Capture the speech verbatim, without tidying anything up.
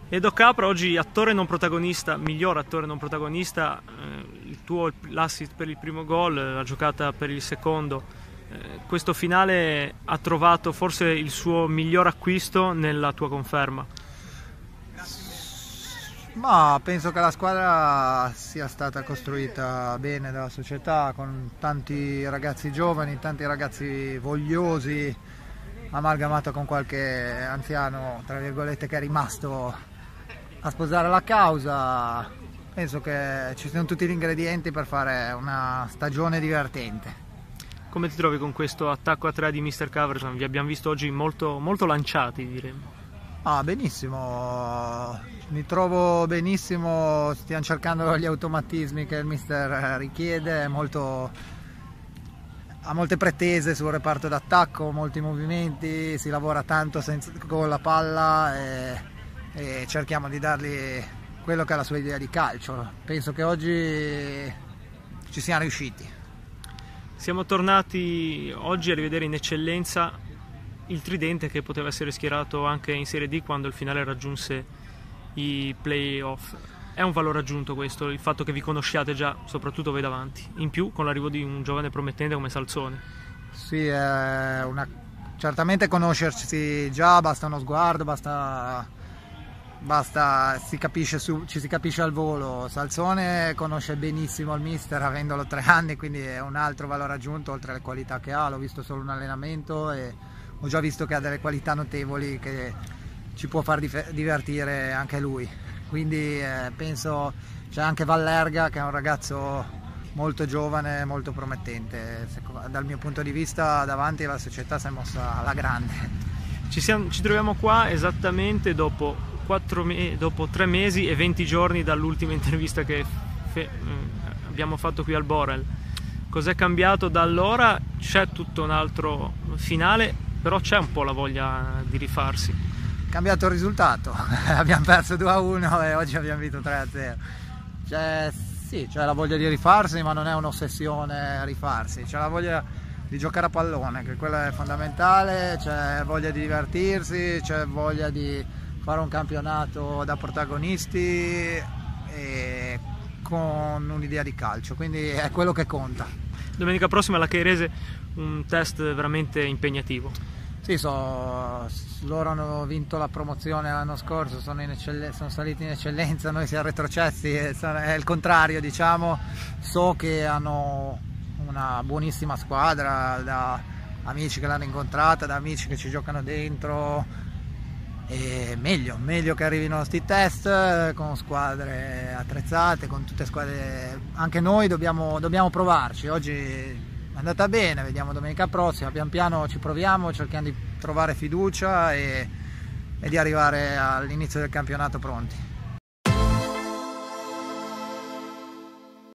Edo Capra, oggi attore non protagonista, miglior attore non protagonista, eh, il tuo l'assist per il primo gol, la giocata per il secondo, eh, questo finale ha trovato forse il suo miglior acquisto nella tua conferma? Ma penso che la squadra sia stata costruita bene dalla società, con tanti ragazzi giovani, tanti ragazzi vogliosi, amalgamato con qualche anziano, tra virgolette, che è rimasto a sposare la causa. Penso che ci siano tutti gli ingredienti per fare una stagione divertente. Come ti trovi con questo attacco a tre di mister Caverson? Vi abbiamo visto oggi molto, molto lanciati, diremmo. Ah, benissimo, mi trovo benissimo, stiamo cercando gli automatismi che il mister richiede, è molto, ha molte pretese sul reparto d'attacco, molti movimenti, si lavora tanto senza, con la palla e, e cerchiamo di dargli quello che è la sua idea di calcio. Penso che oggi ci siamo riusciti. Siamo tornati oggi a rivedere in eccellenza il tridente che poteva essere schierato anche in Serie D quando il finale raggiunse i play-off. È un valore aggiunto questo, il fatto che vi conosciate già, soprattutto voi davanti, in più con l'arrivo di un giovane promettente come Salzone. Sì, è una... certamente conoscersi già, basta uno sguardo, basta, basta si capisce su... ci si capisce al volo. Salzone conosce benissimo il mister, avendolo tre anni, quindi è un altro valore aggiunto oltre alle qualità che ha. L'ho visto solo un allenamento e ho già visto che ha delle qualità notevoli che ci può far divertire anche lui, quindi eh, penso c'è anche Vallerga che è un ragazzo molto giovane, molto promettente. Dal mio punto di vista davanti la società si è mossa alla grande. Ci, siamo, ci troviamo qua esattamente dopo, quattro me dopo tre mesi e venti giorni dall'ultima intervista che fe abbiamo fatto qui al Borel. Cos'è cambiato da allora? C'è tutto un altro finale, però c'è un po' la voglia di rifarsi. Cambiato il risultato, abbiamo perso due a uno e oggi abbiamo vinto tre a zero. C'è, sì, c'è la voglia di rifarsi, ma non è un'ossessione rifarsi, c'è la voglia di giocare a pallone, che quello è fondamentale, c'è voglia di divertirsi, c'è voglia di fare un campionato da protagonisti e con un'idea di calcio, quindi è quello che conta. Domenica prossima alla Cairese un test veramente impegnativo. Sì, so, loro hanno vinto la promozione l'anno scorso, sono, in sono saliti in eccellenza, noi siamo retrocessi, è il contrario, diciamo. So che hanno una buonissima squadra, da amici che l'hanno incontrata, da amici che ci giocano dentro, e meglio, meglio che arrivino sti test con squadre attrezzate, con tutte squadre. Anche noi dobbiamo, dobbiamo provarci. Oggi è andata bene, vediamo domenica prossima, pian piano ci proviamo, cerchiamo di trovare fiducia e, e di arrivare all'inizio del campionato pronti.